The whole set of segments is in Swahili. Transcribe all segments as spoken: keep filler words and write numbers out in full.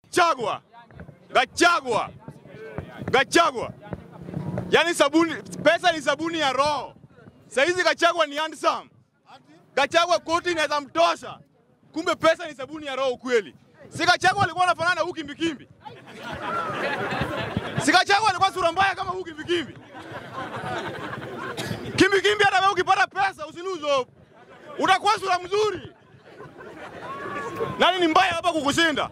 Gachagua. Gachagua. Gachagua. Yani sabuni, pesa ni sabuni ya roho. Saizi Gachagua ni handsome. Gachagua koti inaweza mtosha. Kumbe pesa ni sabuni ya roho kweli. Si Gachagua alikuwa anafanana huki mbikimbi. Si Gachagua alikuwa sura mbaya kama huki mbikimbi. Kimbi kimbi hata wewe ukipata pesa usiluzo. Utakuwa sura mzuri. Nani ni mbaya hapa kukushinda?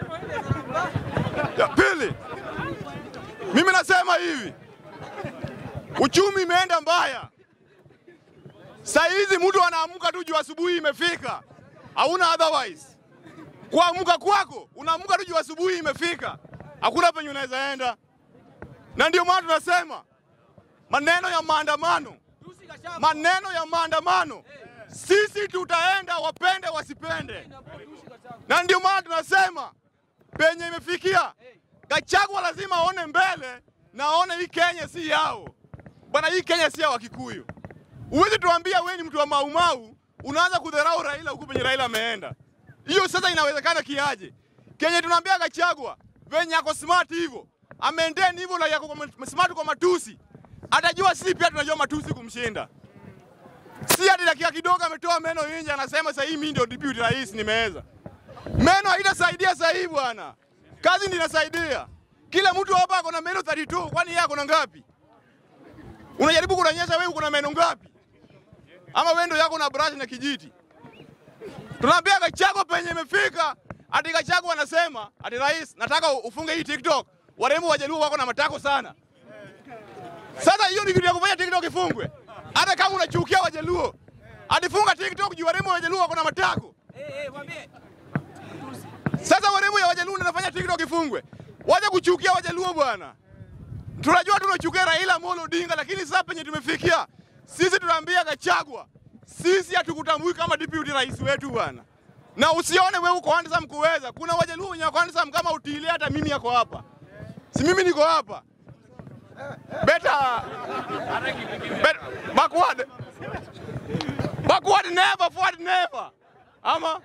Ya pili. Mimi nasema hivi. Uchumi imeenda mbaya. Saa hizi mtu anaamka tu juu asubuhi imefika. Hauna otherwise. Kuamka kwako, unaamka tu juu asubuhi imefika. Hakuna penye unaweza enda. Na ndio maana tunasema maneno ya maandamano. Maneno ya maandamano. Sisi tutaenda wapende wasipende. Na ndio maana tunasema penye imefikia Gachagua lazima aone mbele na aone hii Kenya si yao. Bwana, hii Kenya si ya Wakikuyu. Uwezi tuambia wewe ni mtu wa Mau Mau, unaanza kudharau Raila huko penye Raila ameenda. Hiyo sasa inawezekana kiaje? Kenya tunaambia Gachagua, venye ako smart hivyo, amendeni hivyo na yako smart kwa matusi. Atajua sisi pia tunajua matusi kumshinda. Si hadi dakika kidogo ametoa meno nje anasema sasa hii mimi ndio deputy rais nimeweza. Meno haitasaidia sasa hivi bwana. Kazi ndio inasaidia. Kila mtu hapa ako na meno thelathini na mbili, kwani yeye ako na ngapi? Unajaribu kuonyesha wewe uko na meno ngapi? Ama wewe ndio yako na brush na kijiti? Tunaambia Gachagua penye imefika, ati Gachagua anasema, ati rais, nataka ufunge hii TikTok. Warembo wajaluo wako na matako sana. Sasa hiyo ni kitu ya kufanya TikTok ifungwe. Hata kama unachukia wajaluo, adifunga TikTok juu warembo wajaluo wako na matako. Eh eh mwambie. Sasa warembo ya wajaluo wanafanya TikTok ifungwe. Waje kuchukia wajaluo bwana. Tunajua tunachukia Raila Amolo Odinga, lakini sasa penye tumefikia, sisi tunaambia Gachagua, sisi hatukutambui kama deputy rais wetu bwana. Na usione wewe uko handsome kuweza. Kuna wajaluo wenye wako handsome kama Utile, hata mimi yako hapa. Si mimi niko hapa. Better, better backward. Backward never, forward never. Ama